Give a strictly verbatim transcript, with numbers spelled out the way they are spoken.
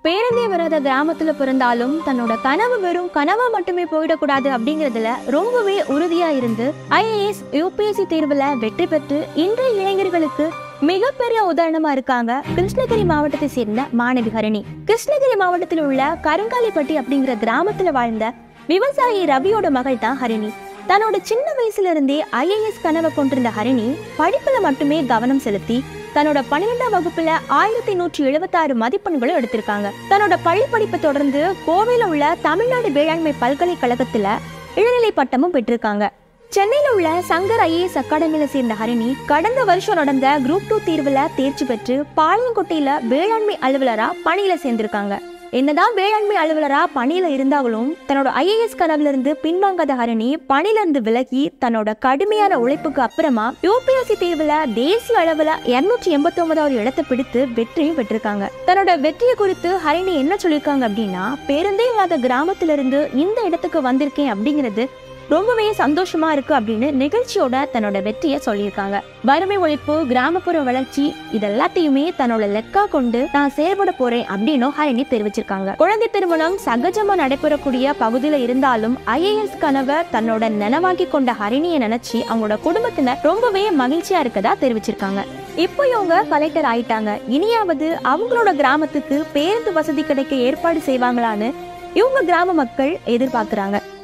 பேருந்தே வராத கிராமத்துல பிறந்தாலும் தன்னோட கனவு வெறும் கனவா மட்டுமே போயிடக்கூடாது அப்படிங்கறதுல ரொம்பவே உறுதியா இருந்து ஐஏஎஸ் யூபிஎஸ்சி தேர்வுல வெற்றி பெற்று இன்றைய இளைஞர்களுக்கு மிகப்பெரிய உதாரணமா இருக்காங்க கிருஷ்ணகிரி மாவட்டத்தை சேர்ந்த மாணவி ஹரிணி. கிருஷ்ணகிரி மாவட்டத்தில் உள்ள கருங்காலிப்பட்டி அப்படிங்கிற கிராமத்துல வாழ்ந்த விவசாயி ரவியோட மகள் தான் ஹரிணி. தன்னோட சின்ன வயசுல இருந்தே ஐஏஎஸ் கனவை கொண்டிருந்த ஹரிணி படிப்புல மட்டுமே கவனம் செலுத்தி தன்னோட பன்னிரெண்டாம் வகுப்புல ஆயிரத்தி நூற்றி எழுபத்தி ஆறு மதிப்பெண்களும் எடுத்திருக்காங்க. தன்னோட பள்ளி படிப்பை தொடர்ந்து கோவையில உள்ள தமிழ்நாடு வேளாண்மை பல்கலைக்கழகத்துல இளநிலை பட்டமும் பெற்றிருக்காங்க. சென்னையில உள்ள சங்கர் ஐஏஎஸ் அகாடமியில சேர்ந்த ஹரிணி கடந்த வருஷம் நடந்த குரூப் டூ தேர்வுல தேர்ச்சி பெற்று பாளையங்கோட்டையில வேளாண்மை அலுவலரா பணியில சேர்ந்திருக்காங்க. என்னதான் வேளாண்மை அலுவலரா பணியில இருந்தாலும் தன்னோட ஐஏஎஸ் கனவுல இருந்து பின்வாங்காத ஹரிணி பணியில இருந்து விலகி தன்னோட கடுமையான உழைப்புக்கு அப்புறமா யூபிஎஸ்சி தேர்வுல தேசிய அளவுல இருநூற்றி எண்பத்தி ஒன்பதாவது இடத்தை பிடித்து வெற்றியும் பெற்றிருக்காங்க. தன்னோட வெற்றியை குறித்து ஹரிணி என்ன சொல்லியிருக்காங்க அப்படின்னா, பேருந்தே இல்லாத கிராமத்துல இருந்து இந்த இடத்துக்கு வந்திருக்கேன் அப்படிங்கிறது ரொம்பவே சந்தோஷமா இருக்கு அப்படின்னு நிகழ்ச்சியோட தன்னோட வெற்றியை சொல்லியிருக்காங்க. வறுமை ஒழிப்பு, கிராமப்புற வளர்ச்சி இதெல்லாத்தையுமே தன்னோட லெக்கா கொண்டு நான் செயல்பட போறேன் அப்படின்னு ஹரிணி தெரிவிச்சிருக்காங்க. குழந்தை திருமணம் சகஜமா நடைபெறக்கூடிய பகுதியில இருந்தாலும் ஐஏஎஸ் கனவை தன்னோட நனவாக்கி கொண்ட ஹரிணியை நினைச்சு அவங்களோட குடும்பத்தினர் ரொம்பவே மகிழ்ச்சியா இருக்கதா தெரிவிச்சிருக்காங்க. இப்போ இவங்க கலெக்டர் ஆயிட்டாங்க, இனியாவது அவங்களோட கிராமத்துக்கு பேருந்து வசதி கிடைக்க ஏற்பாடு செய்வாங்களான்னு இவங்க கிராம மக்கள் எதிர்பார்க்கிறாங்க.